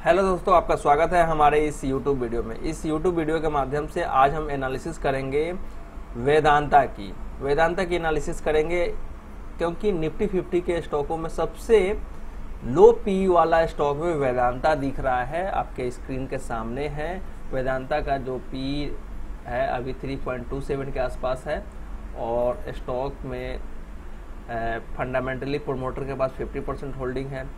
Hello दोस्तों, आपका स्वागत है हमारे इस YouTube वीडियो में। इस YouTube वीडियो के माध्यम से आज हम एनालिसिस करेंगे वेदांता की एनालिसिस करेंगे, क्योंकि निफ्टी 50 के स्टॉकों में सबसे लो पी वाला स्टॉक में वेदांता दिख रहा है। आपके स्क्रीन के सामने है। वेदांता का जो पी है अभी 3.27 के आसपास है और स्टॉक में फंडामेंटली प्रोमोटर के पास 50% होल्डिंग है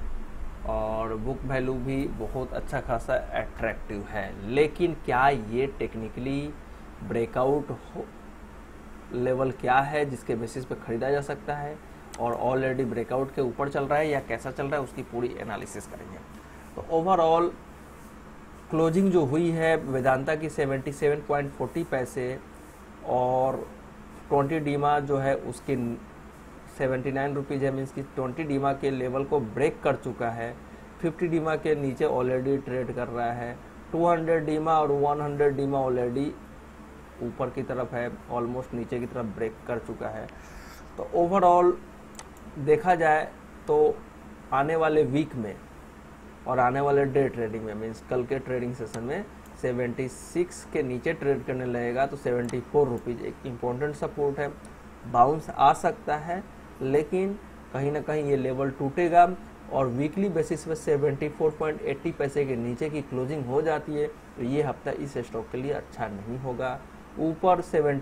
और बुक वैल्यू भी बहुत अच्छा खासा अट्रैक्टिव है। लेकिन क्या ये टेक्निकली ब्रेकआउट लेवल क्या है जिसके बेसिस पे खरीदा जा सकता है, और ऑलरेडी ब्रेकआउट के ऊपर चल रहा है या कैसा चल रहा है, उसकी पूरी एनालिसिस करेंगे। तो ओवरऑल क्लोजिंग जो हुई है वेदांता की 77.40 पैसे और 20 डीमा जो है उसकी 79 रुपीज़ है, मीन्स की 20 डीमा के लेवल को ब्रेक कर चुका है। 50 डीमा के नीचे ऑलरेडी ट्रेड कर रहा है। 200 डीमा और 100 डीमा ऑलरेडी ऊपर की तरफ है, ऑलमोस्ट नीचे की तरफ ब्रेक कर चुका है। तो ओवरऑल देखा जाए तो आने वाले वीक में और आने वाले डे ट्रेडिंग में, मीन्स कल के ट्रेडिंग सेशन में 76 के नीचे ट्रेड करने लगेगा तो 74 रुपीज़ एक इम्पोर्टेंट सपोर्ट है। बाउंस आ सकता है, लेकिन कहीं ना कहीं ये लेवल टूटेगा और वीकली बेसिस पे 74.80 पैसे के नीचे की क्लोजिंग हो जाती है तो ये हफ्ता इस स्टॉक के लिए अच्छा नहीं होगा। ऊपर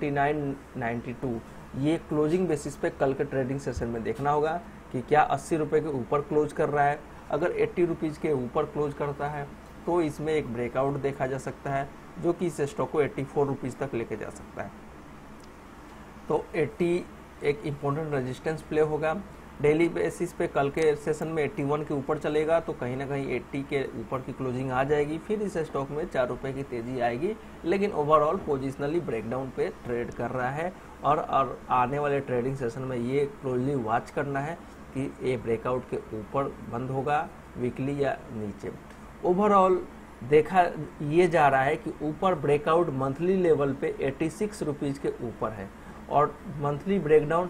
79.92 ये क्लोजिंग बेसिस पे कल के ट्रेडिंग सेशन में देखना होगा कि क्या 80 रुपये के ऊपर क्लोज कर रहा है। अगर 80 रुपीज़ के ऊपर क्लोज करता है तो इसमें एक ब्रेकआउट देखा जा सकता है जो कि इस स्टॉक को 84 रुपीज़ तक लेके जा सकता है। तो 80 एक इम्पोर्टेंट रेजिस्टेंस प्ले होगा। डेली बेसिस पे कल के सेशन में 81 के ऊपर चलेगा तो कहीं ना कहीं 80 के ऊपर की क्लोजिंग आ जाएगी, फिर इस स्टॉक में 4 रुपये की तेज़ी आएगी। लेकिन ओवरऑल पोजिशनली ब्रेकडाउन पे ट्रेड कर रहा है और आने वाले ट्रेडिंग सेशन में ये क्लोजली वॉच करना है कि ये ब्रेकआउट के ऊपर बंद होगा वीकली या नीचे। ओवरऑल देखा ये जा रहा है कि ऊपर ब्रेकआउट मंथली लेवल पे 86 रुपीज़ के ऊपर है और मंथली ब्रेकडाउन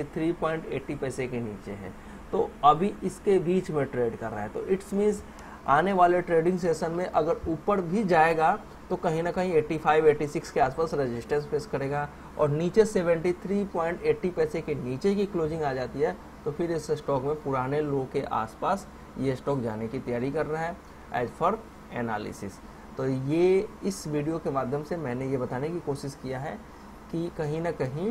73.80 पैसे के नीचे है। तो अभी इसके बीच में ट्रेड कर रहा है, तो इट्स मीन्स आने वाले ट्रेडिंग सेशन में अगर ऊपर भी जाएगा तो कहीं ना कहीं 85-86 के आसपास रेजिस्टेंस फेस करेगा और नीचे 73.80 पैसे के नीचे की क्लोजिंग आ जाती है तो फिर इस स्टॉक में पुराने लो के आसपास ये स्टॉक जाने की तैयारी कर रहा है एज फॉर एनालिसिस। तो ये इस वीडियो के माध्यम से मैंने ये बताने की कोशिश किया है कि कहीं ना कहीं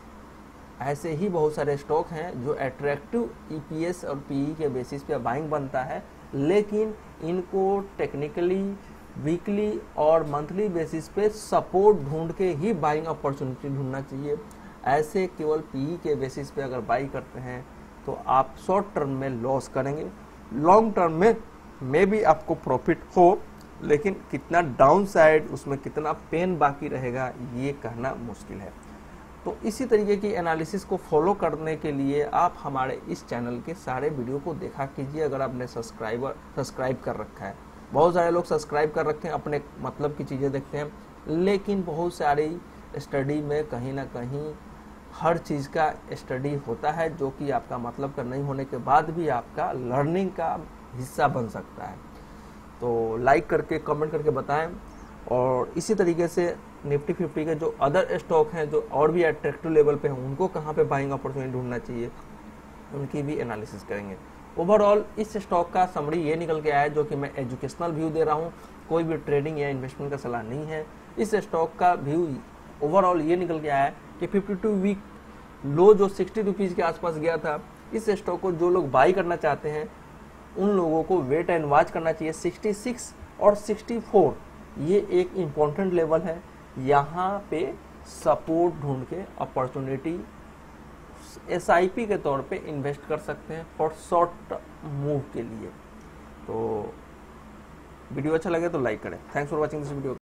ऐसे ही बहुत सारे स्टॉक हैं जो अट्रैक्टिव ईपीएस और पीई के बेसिस पे बाइंग बनता है, लेकिन इनको टेक्निकली वीकली और मंथली बेसिस पे सपोर्ट ढूंढ के ही बाइंग अपॉर्चुनिटी ढूंढना चाहिए। ऐसे केवल पीई के बेसिस पे अगर बाई करते हैं तो आप शॉर्ट टर्म में लॉस करेंगे, लॉन्ग टर्म में भी आपको प्रॉफिट हो, लेकिन कितना डाउन साइड उसमें कितना पेन बाकी रहेगा ये कहना मुश्किल है। तो इसी तरीके की एनालिसिस को फॉलो करने के लिए आप हमारे इस चैनल के सारे वीडियो को देखा कीजिए। अगर आपने सब्सक्राइब कर रखा है, बहुत सारे लोग सब्सक्राइब कर रखे हैं, अपने मतलब की चीज़ें देखते हैं, लेकिन बहुत सारी स्टडी में कहीं ना कहीं हर चीज़ का स्टडी होता है जो कि आपका मतलब का नहीं होने के बाद भी आपका लर्निंग का हिस्सा बन सकता है। तो लाइक करके कमेंट करके बताएं और इसी तरीके से निफ्टी 50 के जो अदर स्टॉक हैं जो और भी अट्रैक्टिव लेवल पे हैं उनको कहाँ पे बाइंग अपॉर्चुनिटी ढूंढना चाहिए उनकी भी एनालिसिस करेंगे। ओवरऑल इस स्टॉक का समरी ये निकल के आया है, जो कि मैं एजुकेशनल व्यू दे रहा हूँ, कोई भी ट्रेडिंग या इन्वेस्टमेंट का सलाह नहीं है। इस स्टॉक का व्यू ओवरऑल ये निकल के आया है कि 52 वीक लो जो 60 रुपीज़ के आसपास गया था, इस स्टॉक को जो लोग बाई करना चाहते हैं उन लोगों को वेट एंड वॉच करना चाहिए। 66 और 64 ये एक इम्पॉर्टेंट लेवल है, यहाँ पे सपोर्ट ढूंढ के अपॉर्चुनिटी एसआईपी के तौर पे इन्वेस्ट कर सकते हैं फॉर शॉर्ट मूव के लिए। तो वीडियो अच्छा लगे तो लाइक करें। Thanks for watching this video.